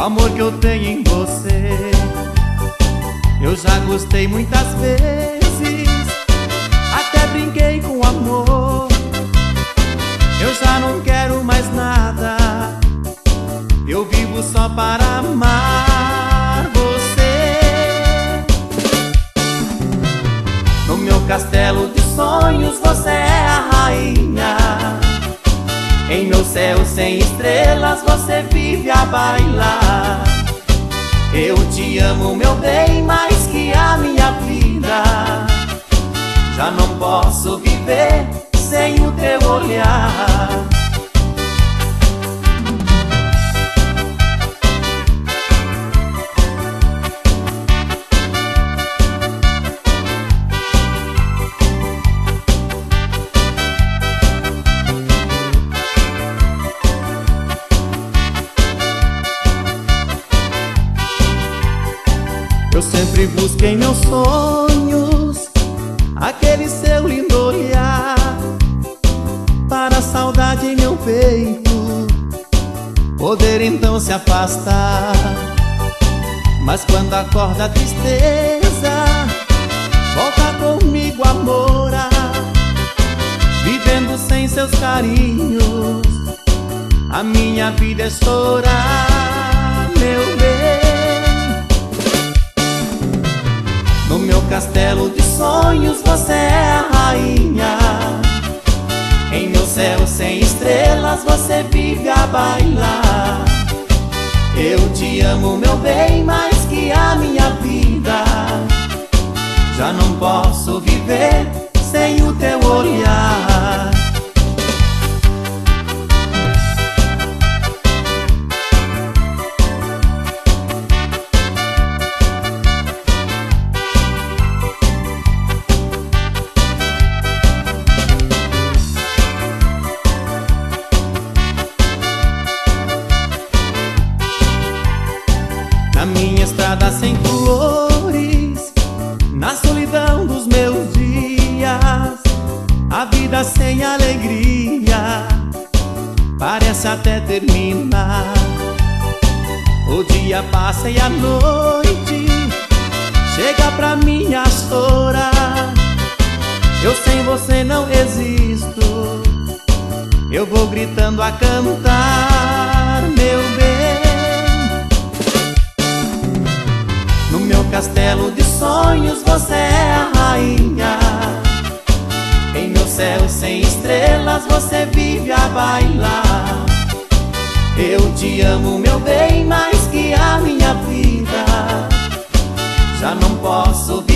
amor que eu tenho em você. Eu já gostei muitas vezes, até brinquei com amor. Eu já não quero mais nada, eu vivo só para amar você. No meu castelo de sonhos você é a rainha. Em meu céu sem estrelas você vive a bailar. Eu te amo, meu bem, mais que a minha vida. Já não posso viver sem o teu olhar. Eu sempre busquei meus sonhos, aquele seu lindo olhar, para a saudade em meu peito poder então se afastar. Mas quando acorda a tristeza, volta comigo a morar. Vivendo sem seus carinhos, a minha vida é chorar, meu bem. No meu castelo de sonhos você é a rainha. Em meu céu sem estrelas você vive a bailar. Eu te amo, meu bem, mais que a minha vida. Já não posso viver sem o teu olhar. Na minha estrada sem flores, na solidão dos meus dias, a vida sem alegria parece até terminar. O dia passa e a noite chega pra mim a chorar. Eu sem você não existo, eu vou gritando a cantar, meu bem. No meu castelo de sonhos você é a rainha. Em meu céu sem estrelas você vive a bailar. Eu te amo, meu bem, mais que a minha vida. Já não posso